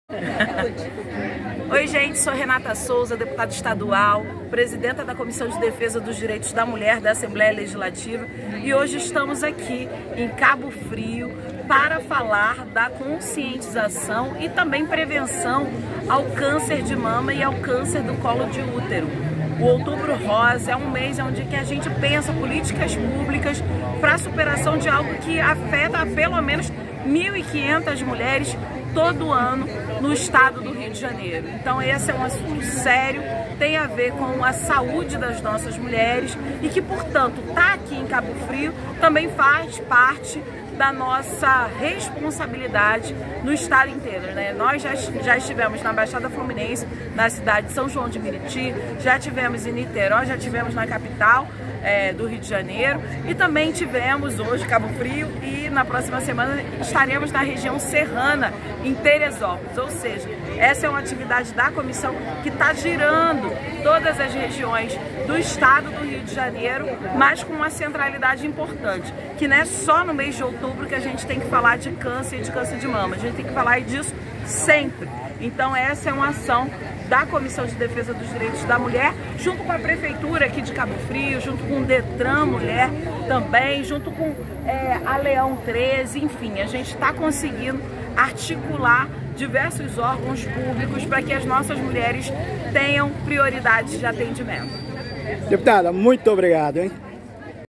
Oi gente, sou Renata Souza, deputada estadual, presidenta da Comissão de Defesa dos Direitos da Mulher da Assembleia Legislativa, e hoje estamos aqui em Cabo Frio para falar da conscientização e também prevenção ao câncer de mama e ao câncer do colo de útero. O Outubro Rosa é um mês onde a gente pensa políticas públicas para a superação de algo que afeta pelo menos 1.500 mulheres todo ano no estado do Rio de Janeiro. Então esse é um assunto sério, tem a ver com a saúde das nossas mulheres e que, portanto, estar aqui em Cabo Frio também faz parte da nossa responsabilidade no estado inteiro, né? Nós já estivemos na Baixada Fluminense, na cidade de São João de Meriti, já tivemos em Niterói, já tivemos na capital do Rio de Janeiro e também tivemos hoje Cabo Frio e na próxima semana estaremos na região serrana, em Teresópolis. Ou seja, essa é uma atividade da comissão que está girando todas as regiões do estado do Rio de Janeiro, mas com uma centralidade importante, que não é só no mês de outubro que a gente tem que falar de câncer e de câncer de mama, a gente tem que falar disso sempre. Então essa é uma ação da Comissão de Defesa dos Direitos da Mulher, junto com a Prefeitura aqui de Cabo Frio, junto com o Detran Mulher também, junto com a Leão 13, enfim, a gente está conseguindo articular diversos órgãos públicos para que as nossas mulheres tenham prioridades de atendimento. Deputada, muito obrigado, hein?